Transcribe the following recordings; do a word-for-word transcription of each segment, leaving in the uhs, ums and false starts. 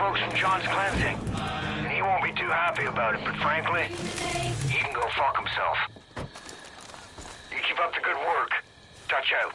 folks from John's cleansing. And he won't be too happy about it, but frankly, he can go fuck himself. You keep up the good work. Touch out.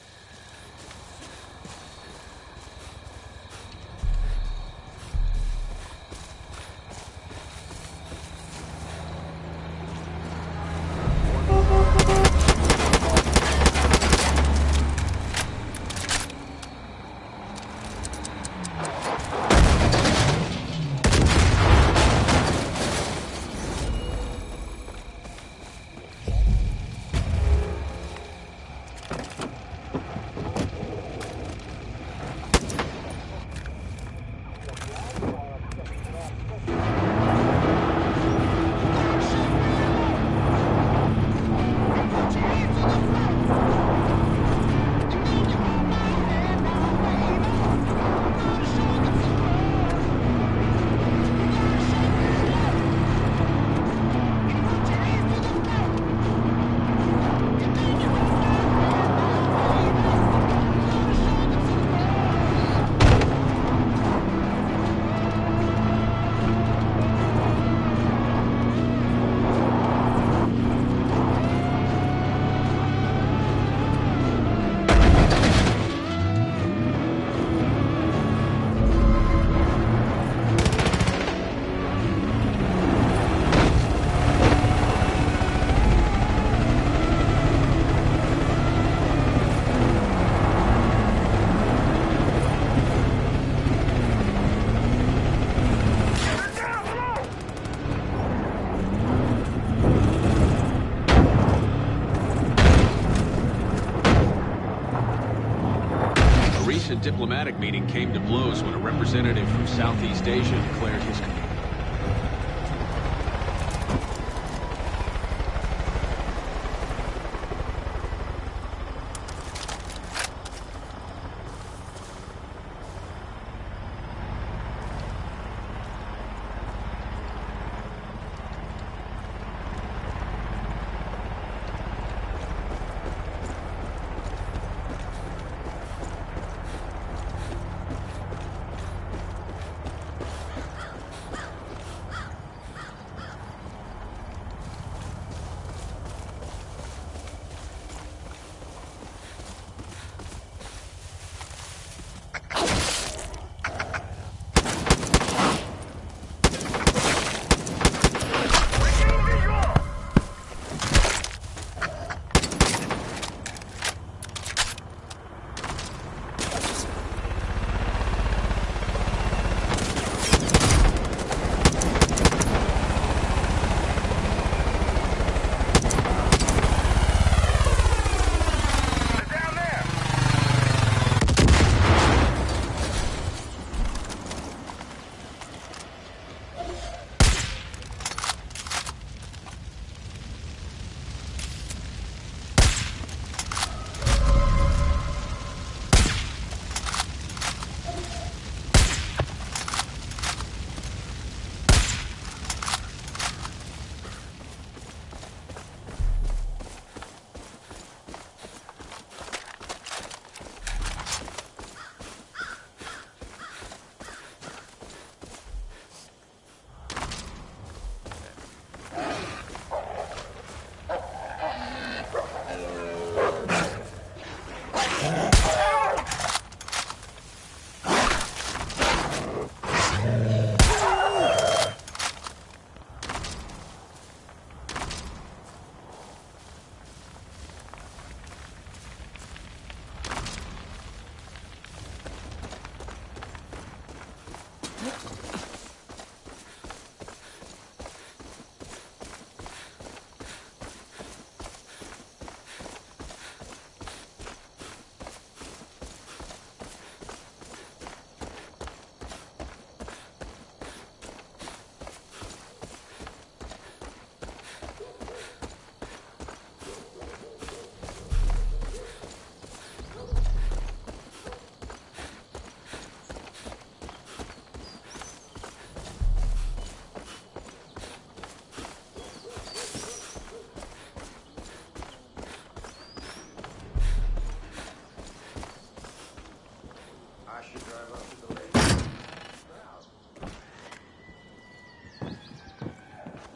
A diplomatic meeting came to blows when a representative from Southeast Asia declared his...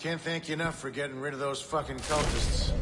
Can't thank you enough for getting rid of those fucking cultists.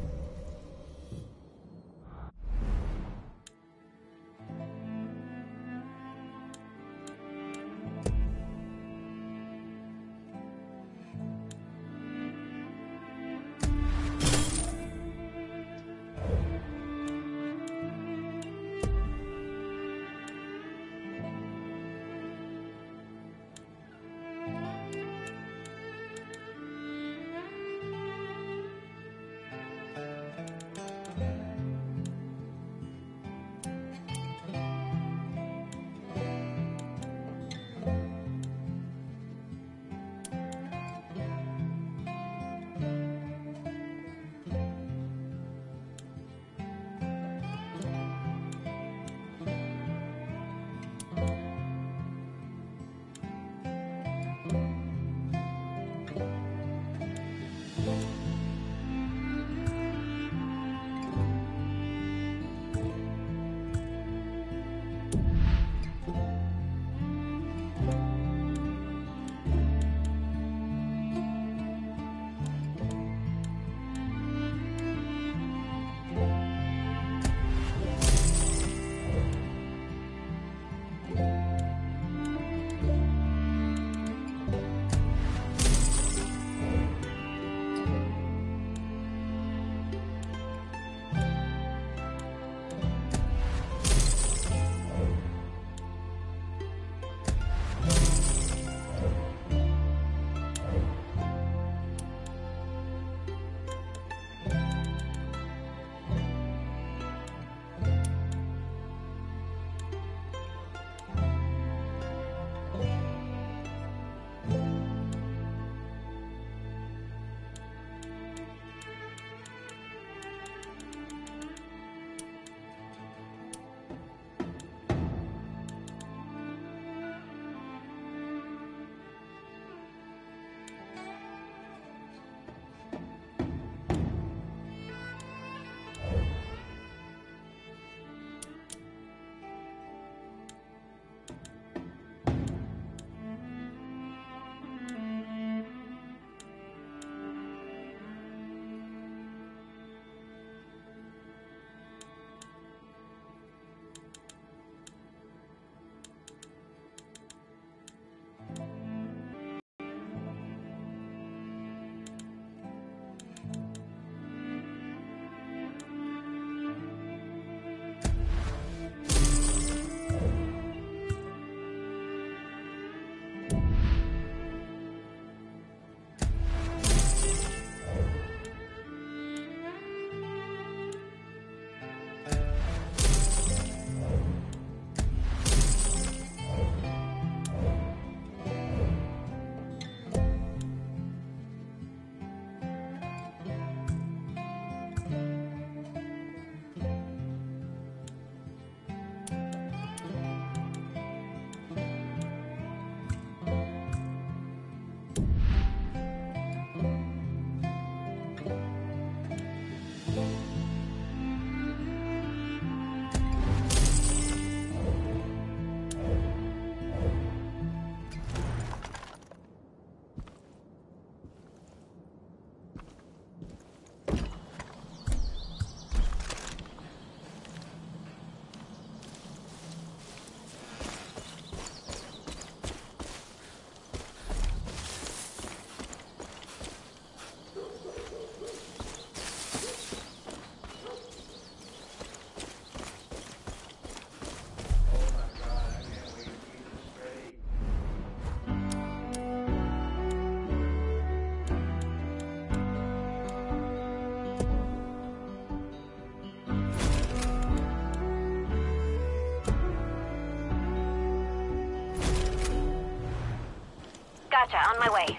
Gotcha, on my way.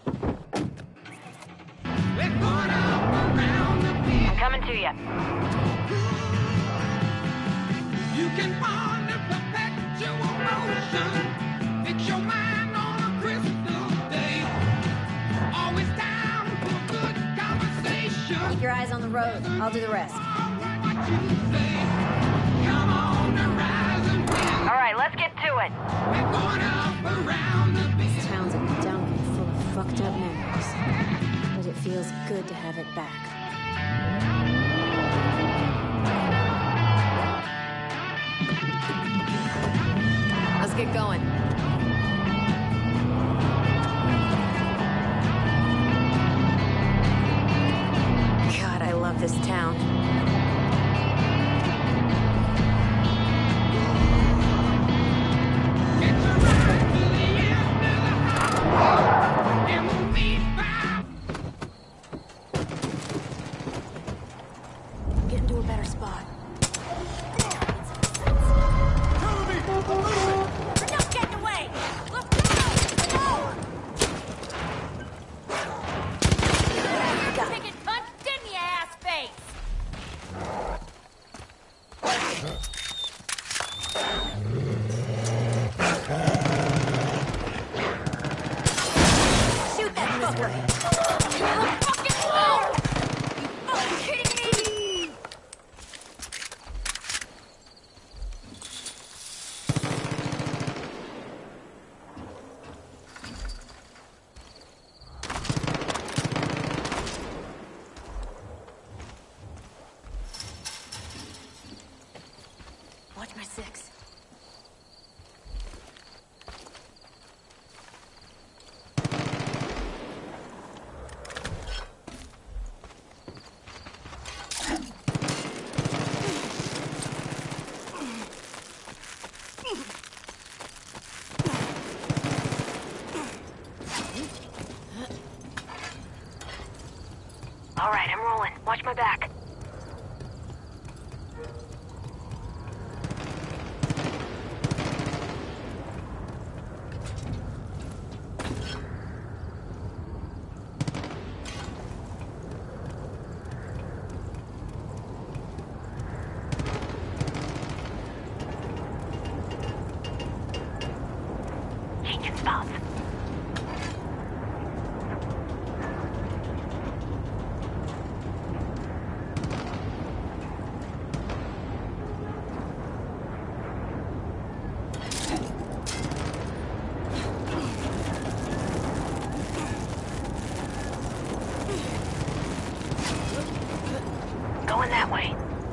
I'm coming to you. You can find a perpetual motion. Fix your mind on a crystal day. Always down for good conversation. Keep your eyes on the road. I'll do the rest. All right, let's get to it. This town's a dump full of fucked up memories, but it feels good to have it back. Let's get going. God, I love this town. Getting to a better spot. We're not getting away! Look down! Go! Take it punched in, you ass face! Shoot that fucker! You're a fucking fool! You fucking kidding me? Watch my six. All right, I'm rolling. Watch my back. Changing spots. Going that way.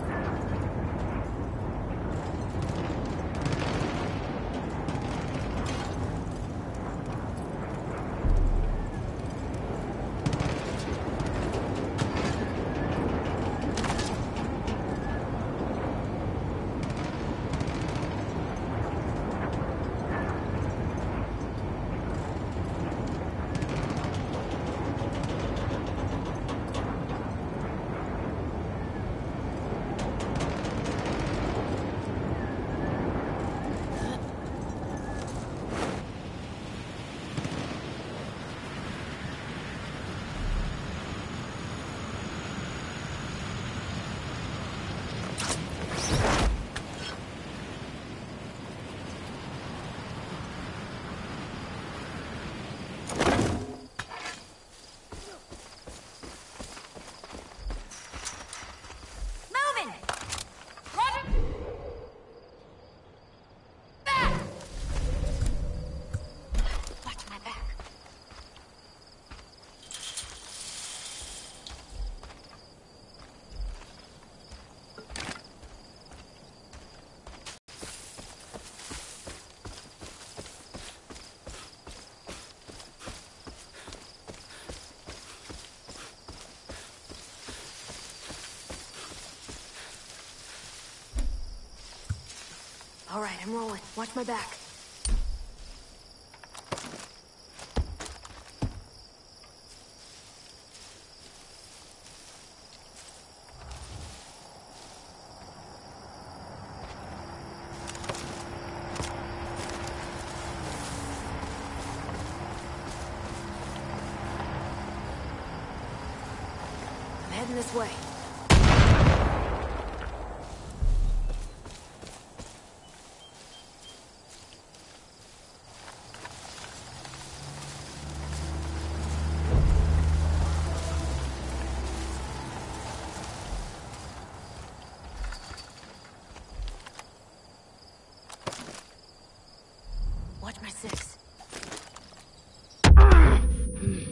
Moving! Roger! Back! Watch my back. All right, I'm rolling. Watch my back. I'm heading this way. Watch my six.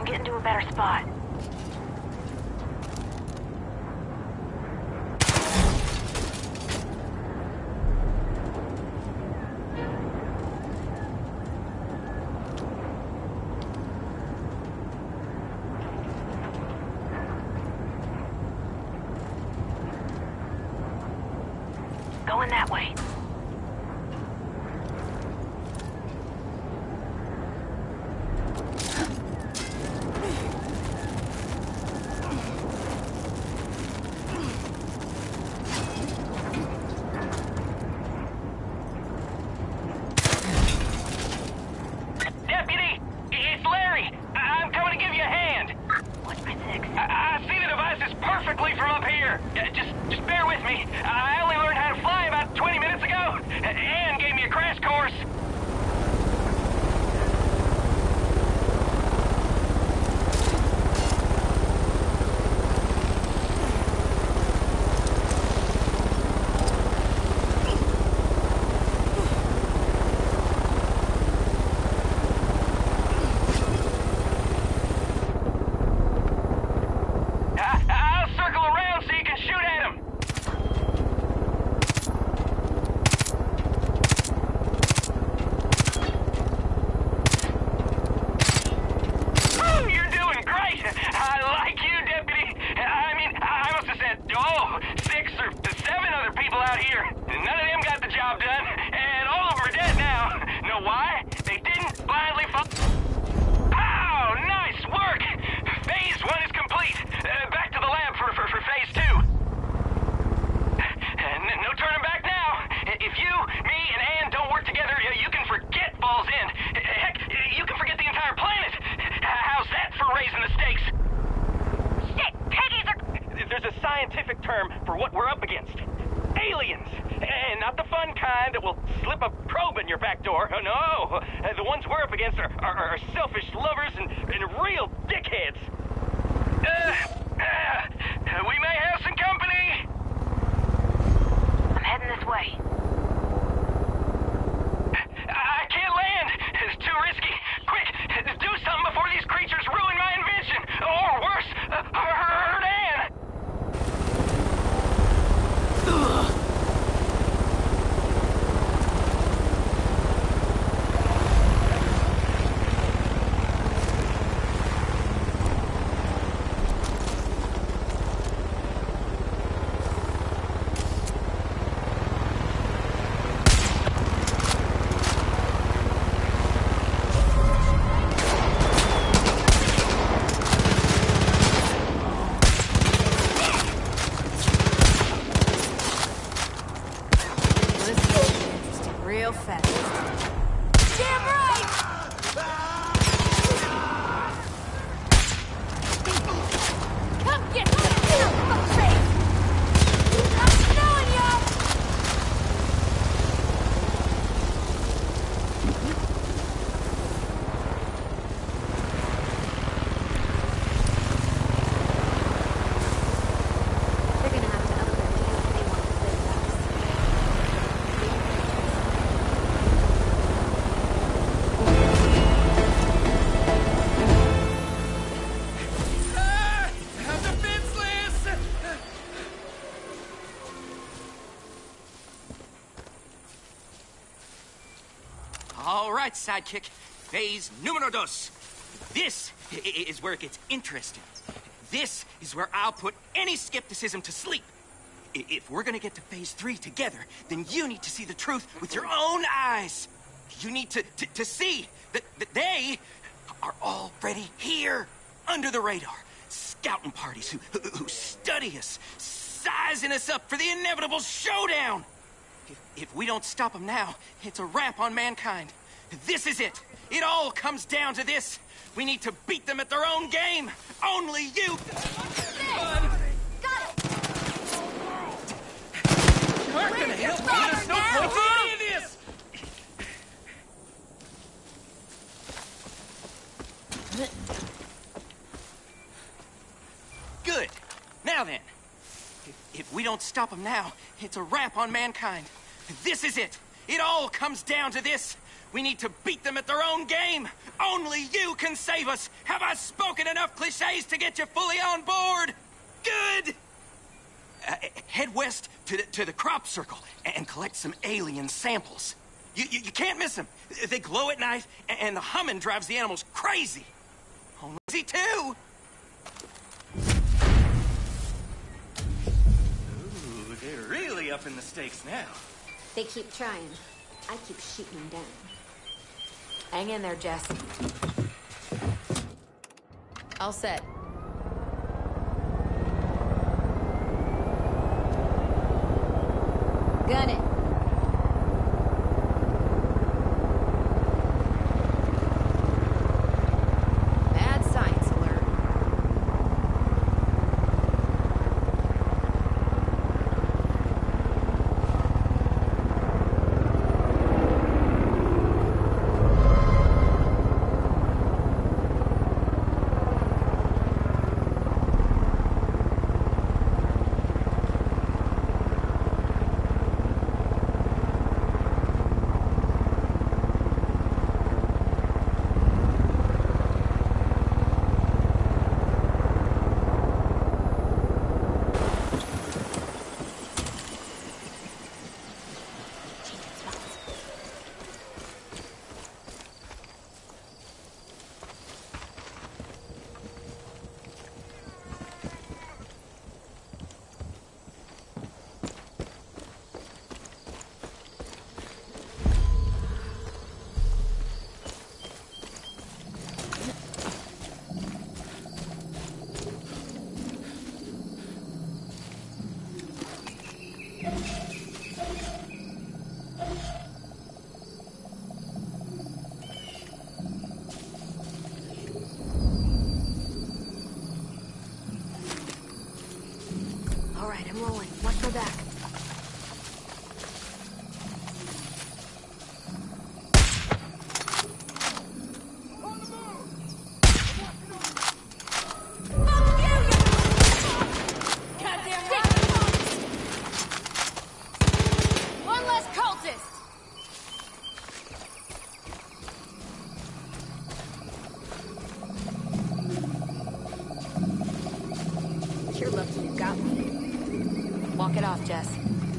get into a better spot. Going that way. Deputy! It's Larry! I- I'm coming to give you a hand! Watch my six. I, I see the devices perfectly from up here. Uh, Just, just bear with me. I only learned how to fly about twenty minutes ago. Ann gave me a crash course. I, I'll circle around so you can shoot at him. Woo, you're doing great. I like you, Deputy. I mean, I must have said, oh, six or seven other people out here. None of them got the job done, and all of them are dead now. Know why? They didn't blindly follow. Oh, nice work! Phase one is complete. Uh, back to the lab for, for, for phase two. And no turning back now. If you, me, and Ann don't work together, you can forget Falls End. Heck, you can forget the entire planet. How's that for raising the stakes? Shit! Peggies are... There's a scientific term for what we're up against. Aliens! And not the fun kind that will slip a probe in your back door. Oh, no! Uh, The ones we're up against are, are, are selfish lovers and, and real dickheads. Uh, uh, we may have some company! I'm heading this way. I can't land! It's too risky. Quick, do something before these creatures ruin my invention! Or worse, uh, hurt Ann! This is gonna be interesting real fast. Damn right! Come get me! Fuck face! I'm smelling ya! They're gonna have to up their game if they want to live fast. Ah! I'm defenseless! All right, sidekick. Phase numero dos. This i- i- is where it gets interesting. This is where I'll put any skepticism to sleep. I- If we're gonna get to phase three together, then you need to see the truth with your own eyes. You need to, to, to see that, that they are already here, under the radar. Scouting parties who, who, who study us, sizing us up for the inevitable showdown. If, if we don't stop them now, it's a wrap on mankind. This is it. It all comes down to this. We need to beat them at their own game. Only you. Aren't gonna help me. There's no point to any of this! Good. Now then, if, if we don't stop them now, it's a wrap on mankind. This is it. It all comes down to this. We need to beat them at their own game. Only you can save us. Have I spoken enough cliches to get you fully on board? Good. Uh, head west to the, to the crop circle and collect some alien samples. You, you, you can't miss them. They glow at night, and the humming drives the animals crazy. Oh, Lizzie, too. Ooh, they're really upping the stakes now. They keep trying. I keep shooting them down. Hang in there, Jess. All set. Gun it. Mad science alert. All right, I'm rolling. Watch my back. One less cultist! You're lucky you got one. Walk it off, Jess.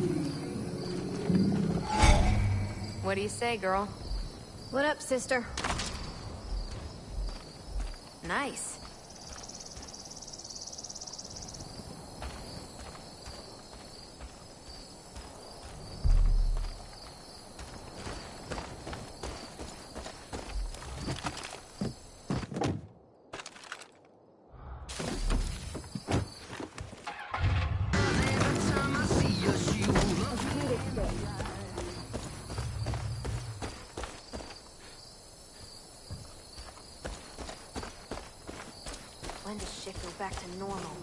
What do you say, girl? What up, sister? Nice. When does shit go back to normal?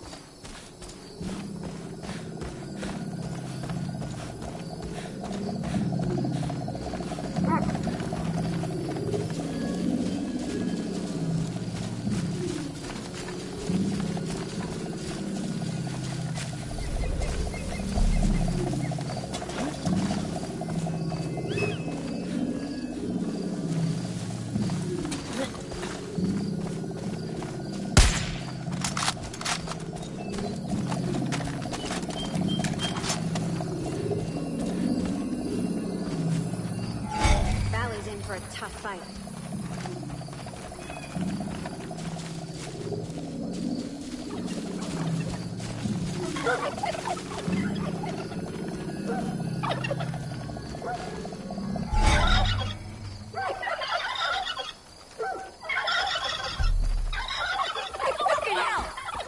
Valley's in for a tough fight. Fucking hell!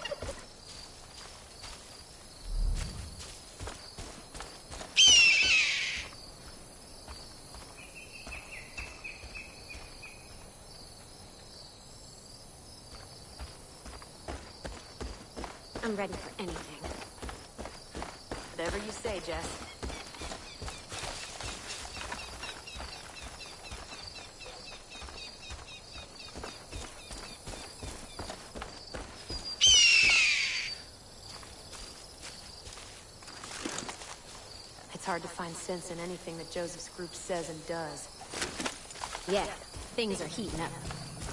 I'm ready for anything. Whatever you say, Jess. It's hard to find sense in anything that Joseph's group says and does. Yeah, things are heating up.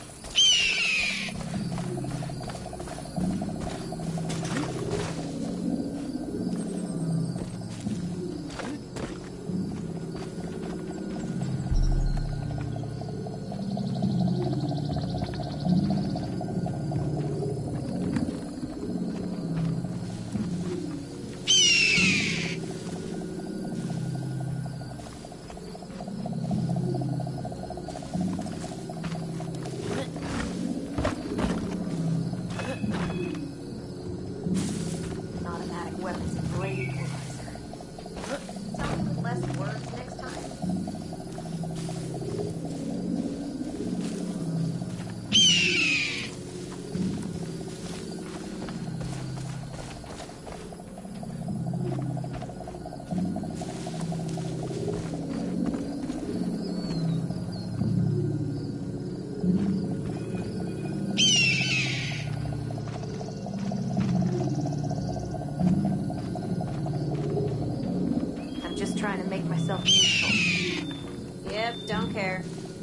Trying to make myself useful. Yep, don't care.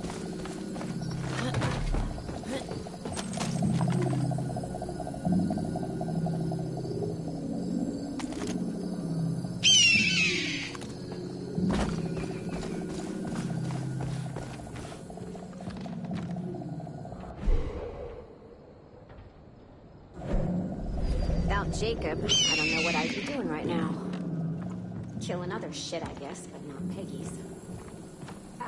Without Jacob, I don't know what I'd be doing right now. Killing other shit, I guess, but not Peggy's. Ah.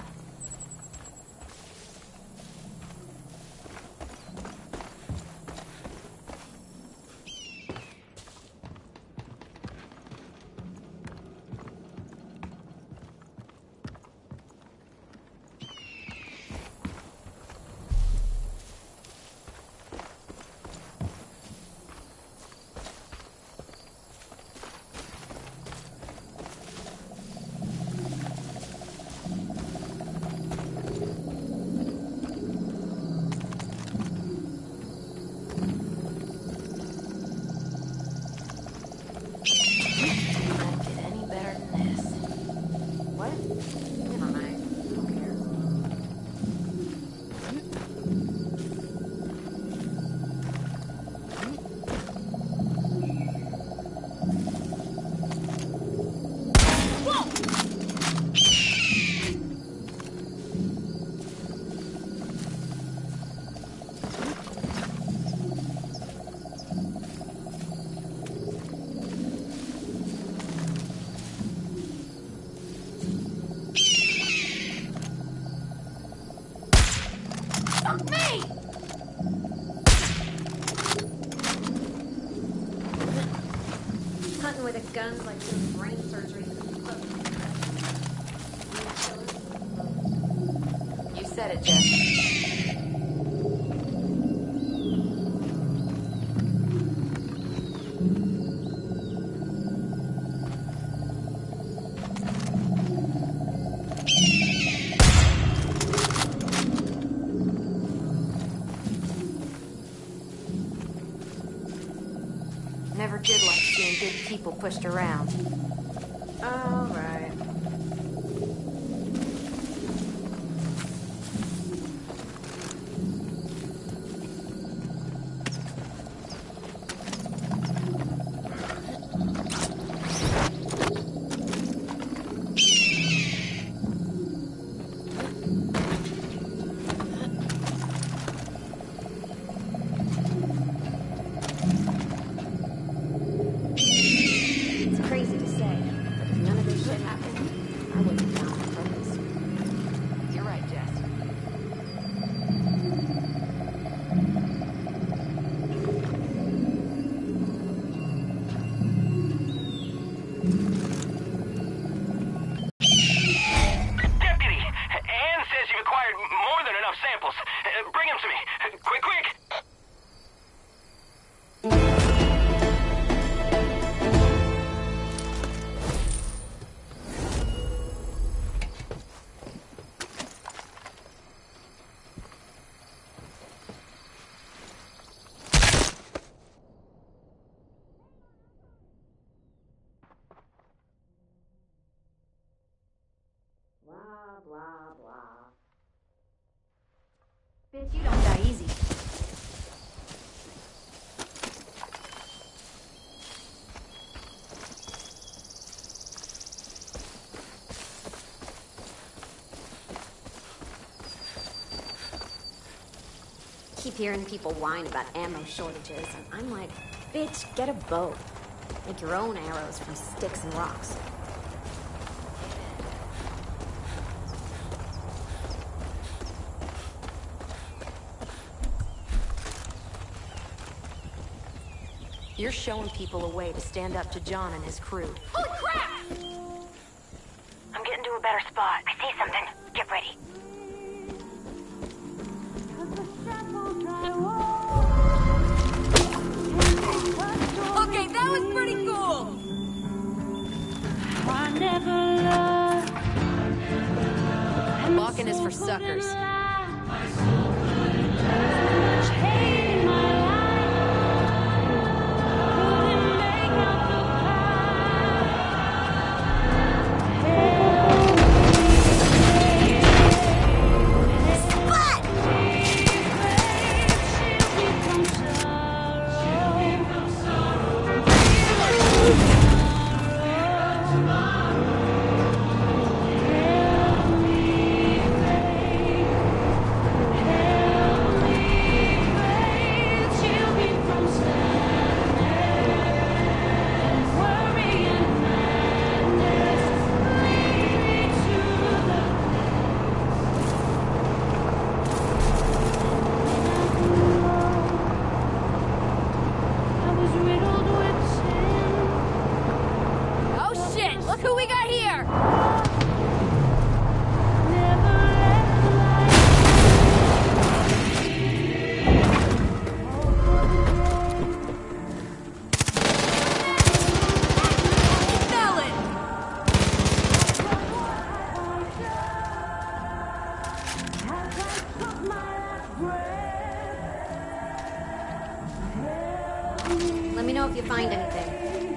With a gun like doing brain surgery. You said it, Jess. Never did like seeing good people pushed around. All right. Blah, blah, blah. Bitch, you don't die easy. Keep hearing people whine about ammo shortages, and I'm like, bitch, get a bow. Make your own arrows from sticks and rocks. You're showing people a way to stand up to John and his crew. Holy crap! I'm getting to a better spot. I see something. Get ready. Okay, that was pretty cool! Walking is for suckers. Let me know if you find anything.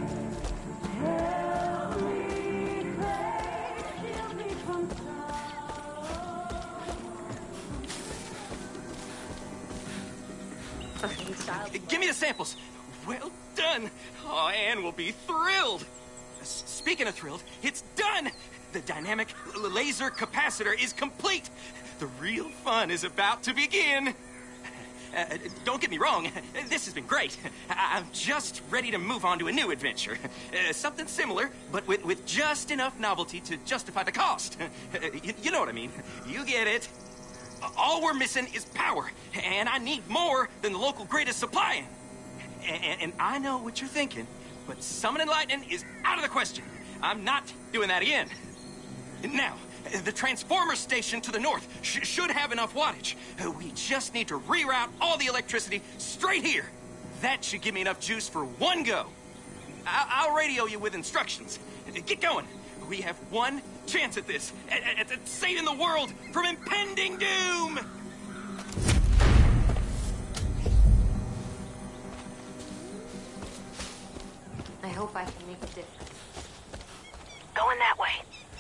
Give me the samples. Well done. Oh, Anne will be thrilled. S- Speaking of thrilled, it's done. The dynamic l- laser capacitor is complete. The real fun is about to begin. Uh, don't get me wrong, this has been great. I- I'm just ready to move on to a new adventure. Uh, something similar, but with, with just enough novelty to justify the cost. Uh, you, you know what I mean. You get it. All we're missing is power, and I need more than the local grid is supplying. And, and I know what you're thinking, but summoning lightning is out of the question. I'm not doing that again. Now, the transformer station to the north sh should have enough wattage. Uh, we just need to reroute all the electricity straight here. That should give me enough juice for one go. I I'll radio you with instructions. Uh, Get going. We have one chance at this, at, at, at saving the world from impending doom! I hope I can make a difference. Going that way.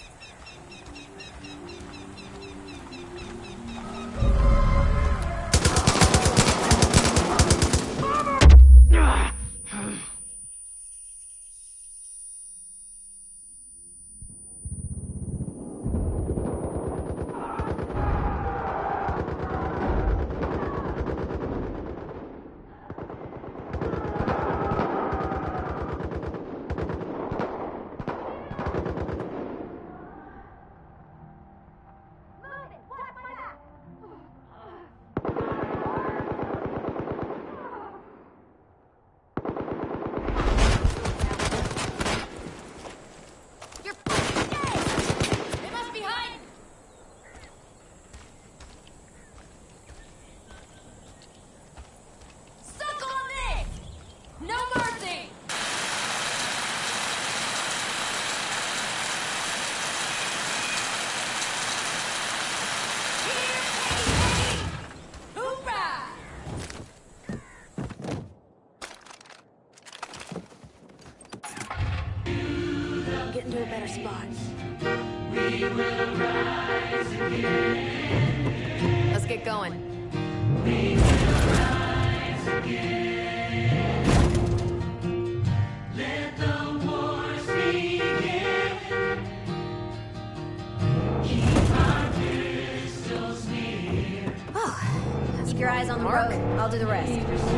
Getting to a better spot. Let's get going. Keep your eyes on the road. I'll do the rest.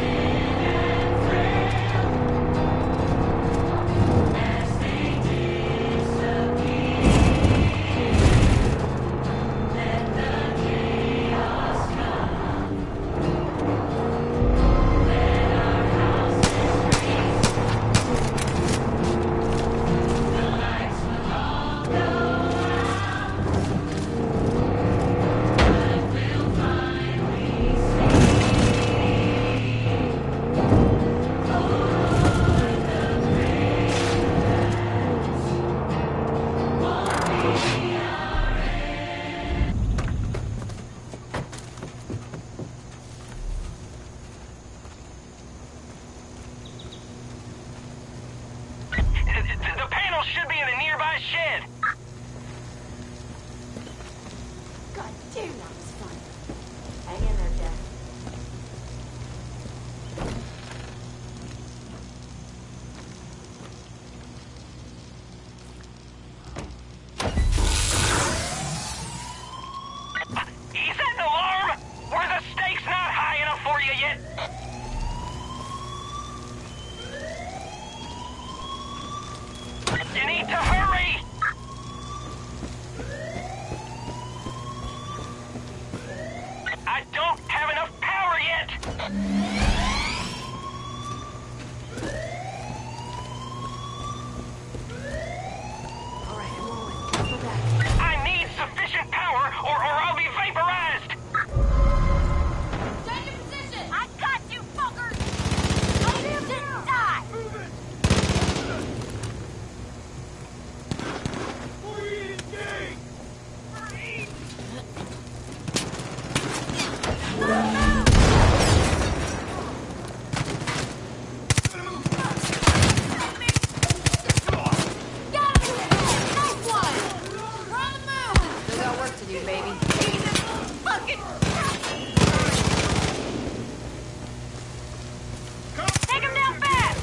The panel should be in a nearby shed. God damn, that was fun. Hang in there, Jack. Is that an alarm? Were the stakes not high enough for you yet? You need to hurry! I don't have enough power yet! All right, I'm rolling. Go back. I need sufficient power or, or I'll be vaporized! Take your position! I got you, fuckers! I need to die! Still got work to do, baby. Take him down fast!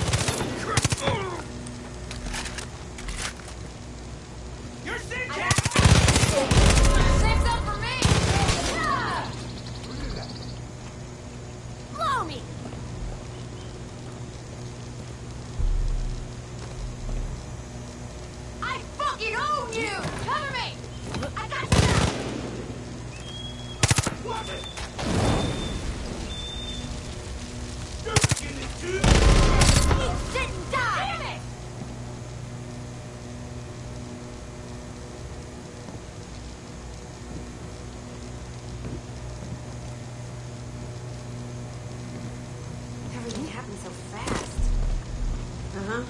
Save some for me! Yeah! Blow me! I fucking own you! Cover me! I got you now! You didn't die! Damn it! Everything happened so fast. Uh-huh.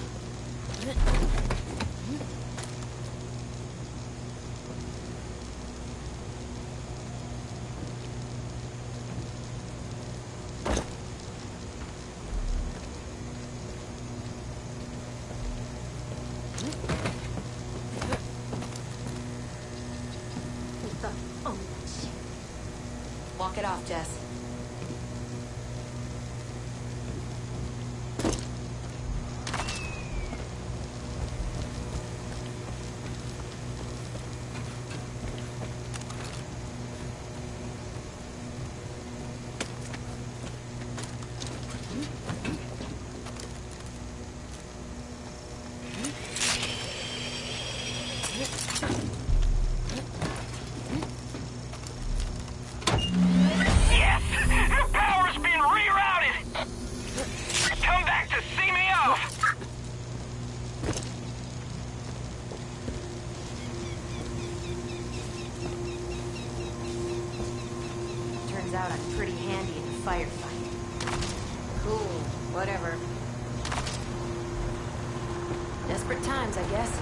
What the? Oh, shit. Walk it off, Jess. Yes! The power's been rerouted! Come back to see me off! Turns out I'm pretty handy in a firefight. Cool, whatever. Desperate times, I guess.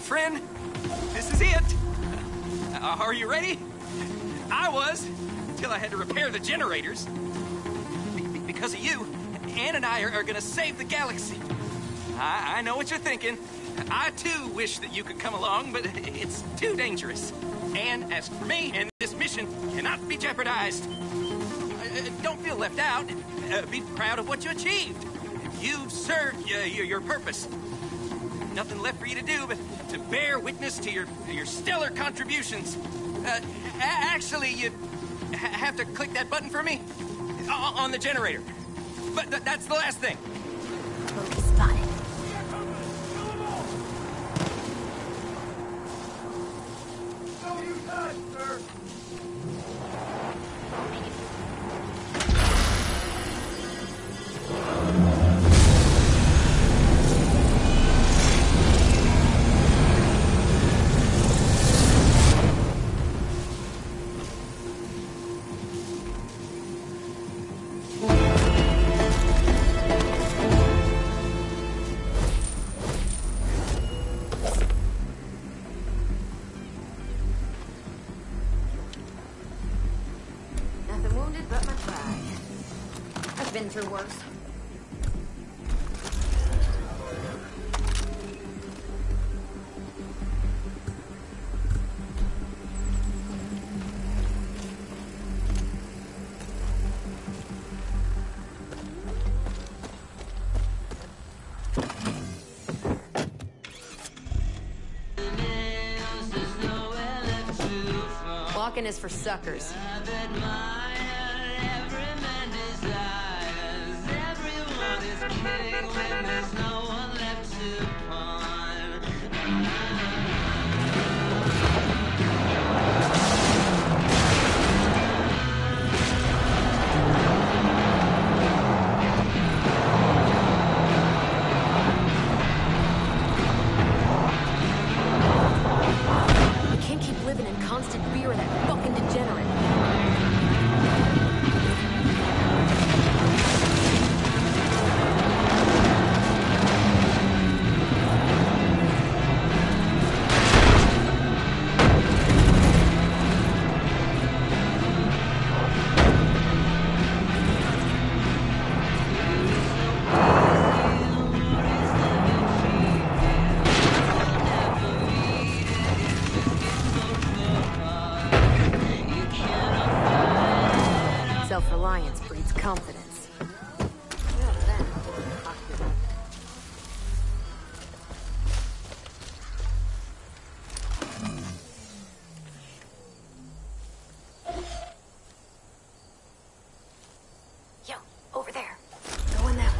friend, this is it. Uh, are you ready? I was, until I had to repair the generators. Be be because of you, Ann and I are, are gonna save the galaxy. I, I know what you're thinking. I, too, wish that you could come along, but it's too dangerous. Ann asked for me, and this mission cannot be jeopardized. Uh, don't feel left out. Uh, be proud of what you achieved. You've served uh, your, your purpose. Nothing left for you to do but to bear witness to your your stellar contributions. Uh, a- actually, you ha have to click that button for me o on the generator. But th that's the last thing. Bogey spotted. Been through worse. Walking is for suckers. Self-reliance breeds confidence. Yo, over there. Going that way.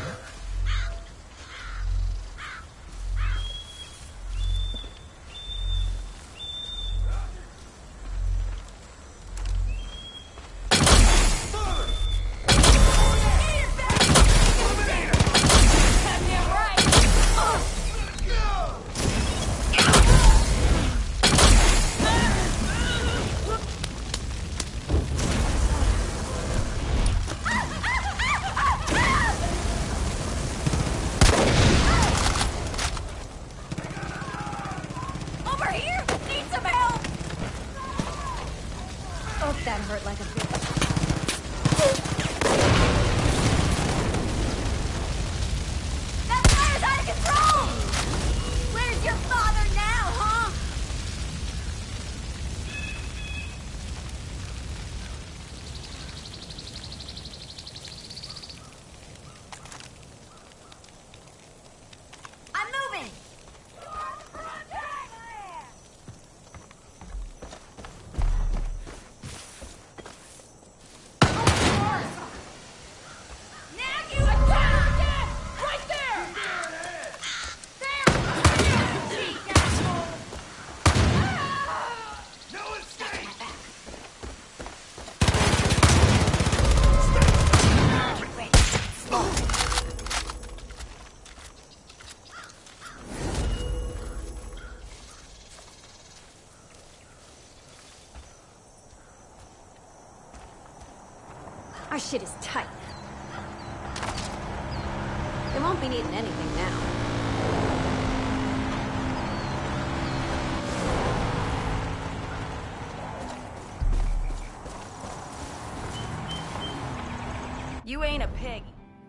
That hurt like a bitch. That fire's out of control! Where's your father now, huh? I'm moving! Our shit is tight. They won't be needing anything now. You ain't a pig.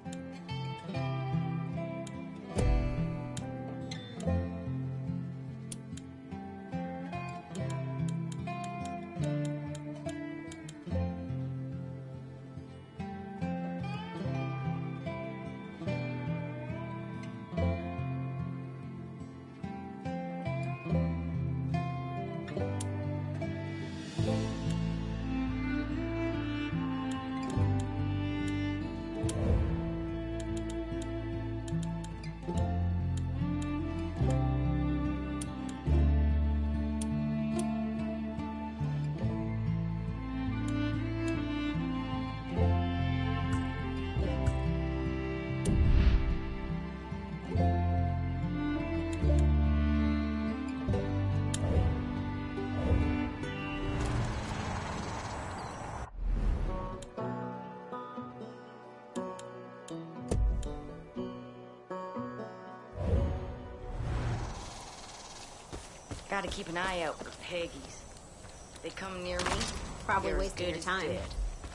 Gotta keep an eye out for Peggies. They come near me, Probably you're as wasting good your as time. dead.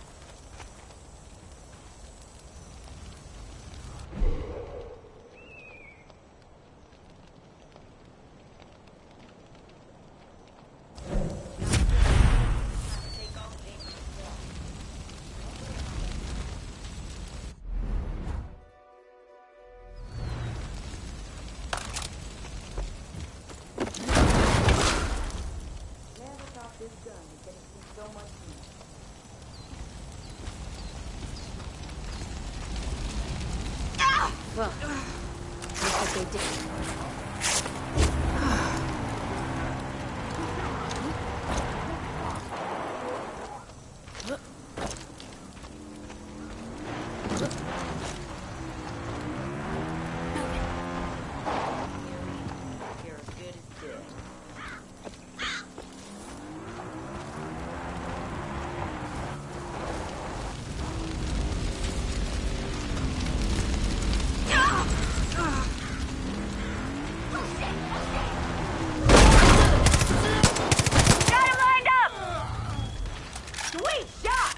Well, that's what they did. You're as good as dead. Got him lined up! Sweet shot!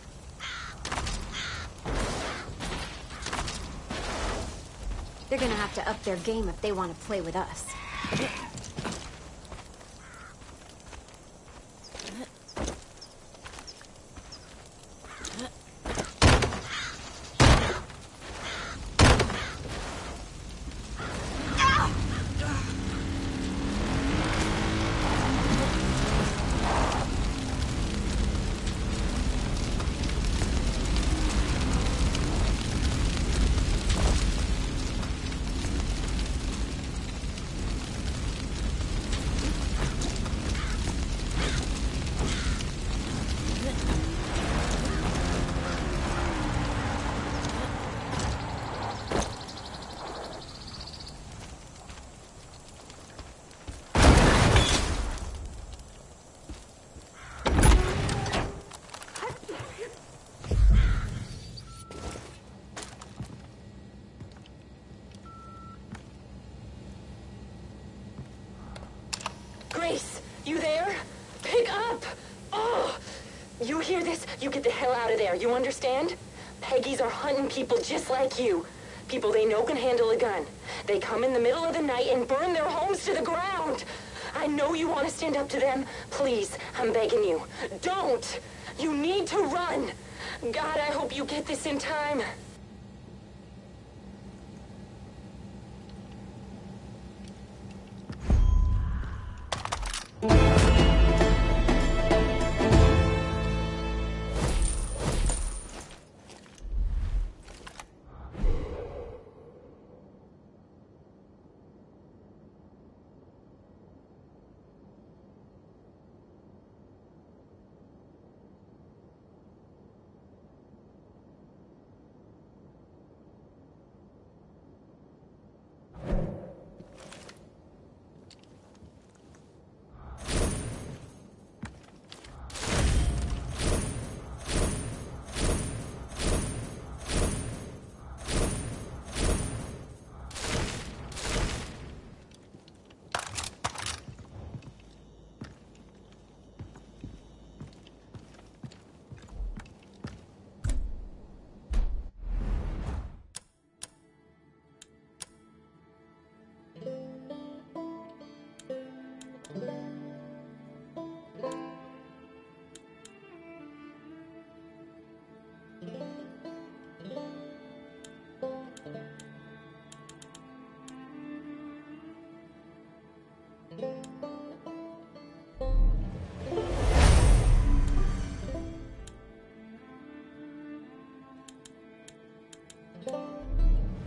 They're gonna have to up their game if they want to play with us. Grace, you there? Pick up! Oh! You hear this? You get the hell out of there, you understand? Peggies are hunting people just like you. People they know can handle a gun. They come in the middle of the night and burn their homes to the ground. I know you want to stand up to them. Please, I'm begging you. Don't! You need to run! God, I hope you get this in time.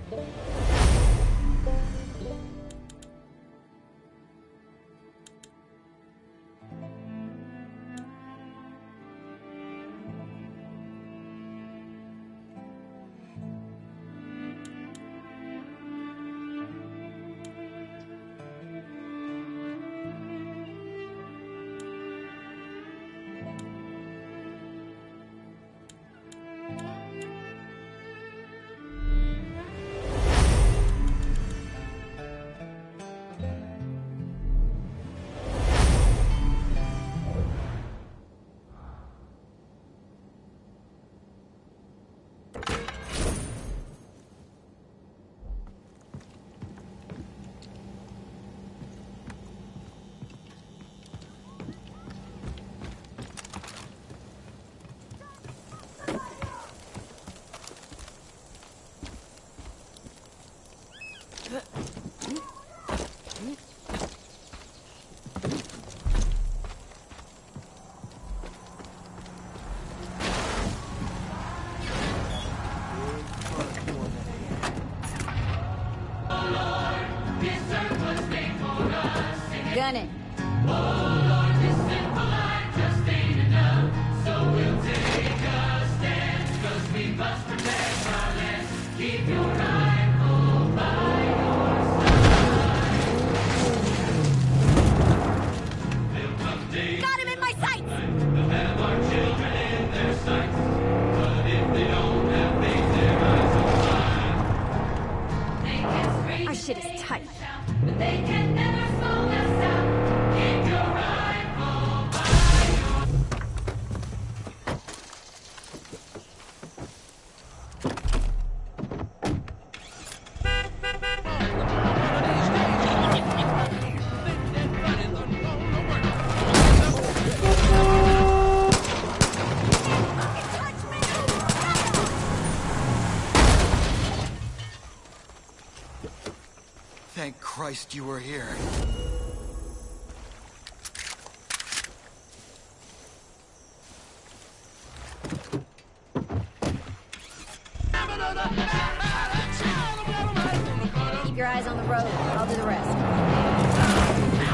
Gun it. Got him in my sights! Our shit is tight. Thank Christ you were here. Keep your eyes on the road. I'll do the rest.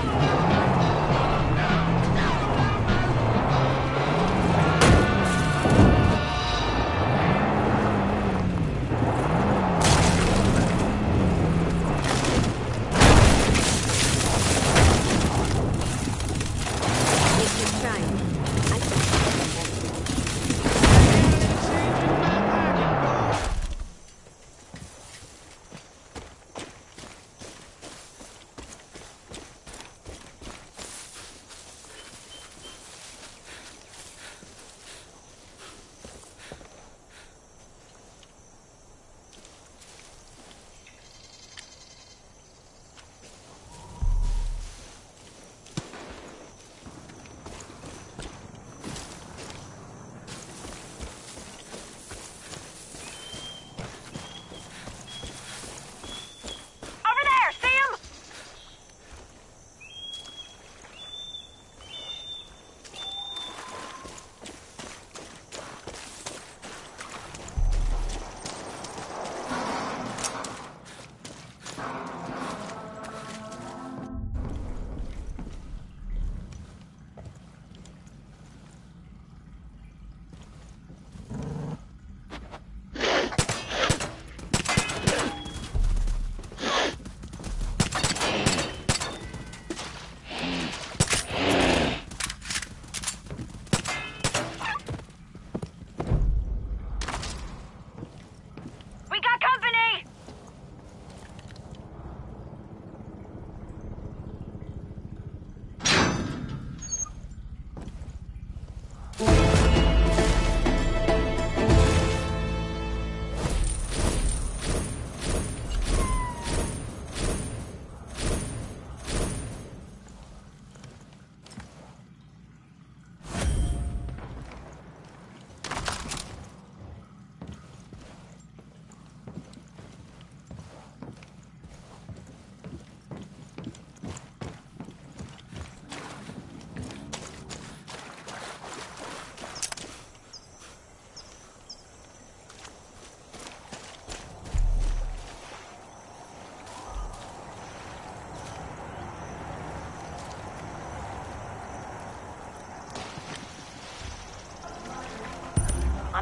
Keep trying. I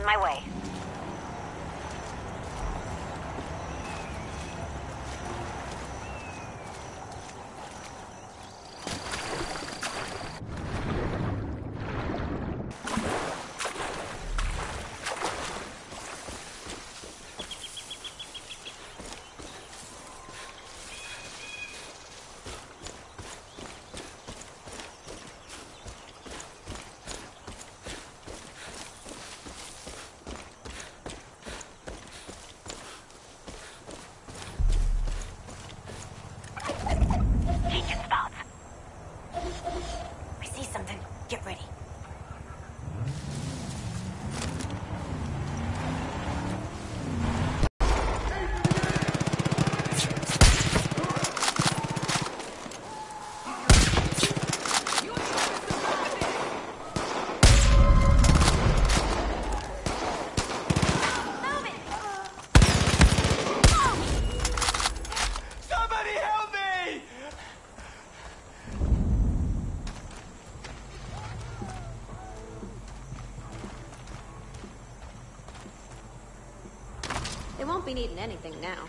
On my way. Get ready. They won't be needing anything now.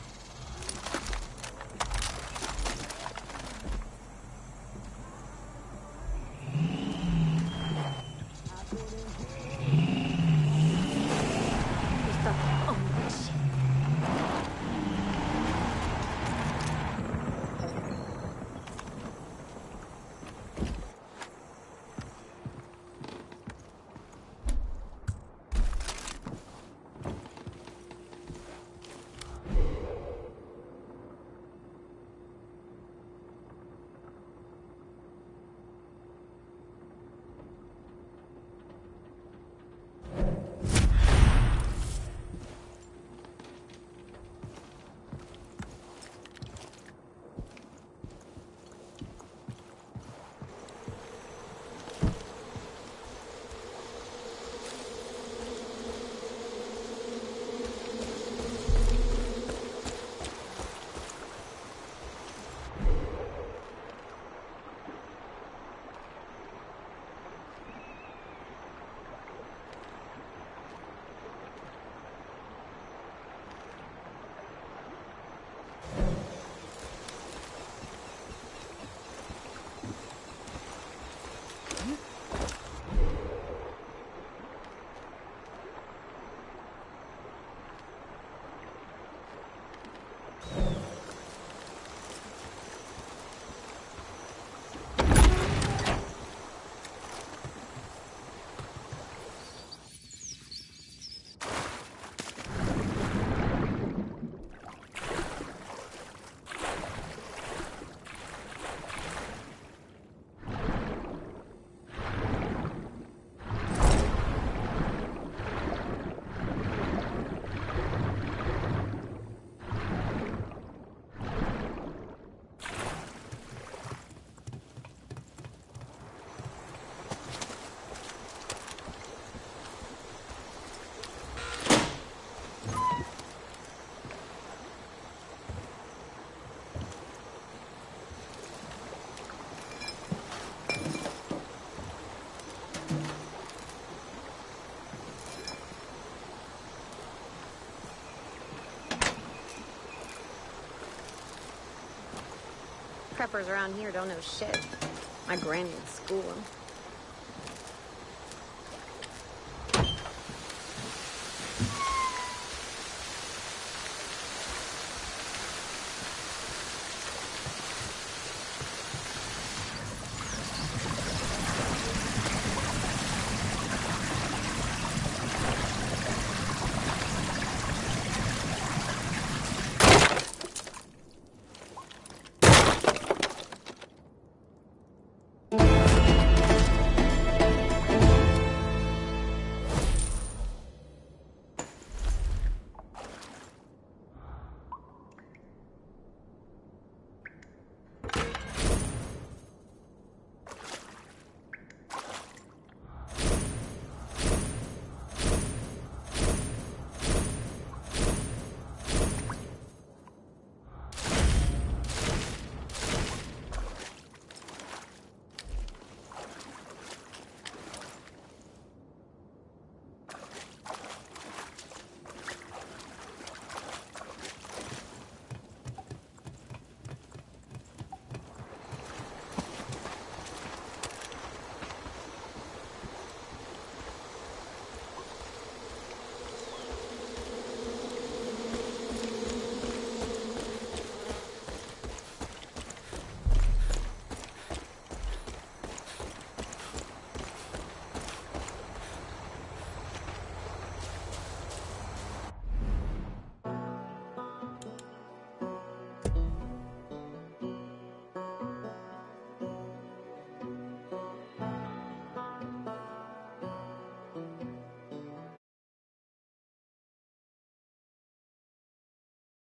Preppers around here don't know shit. My granny would school them.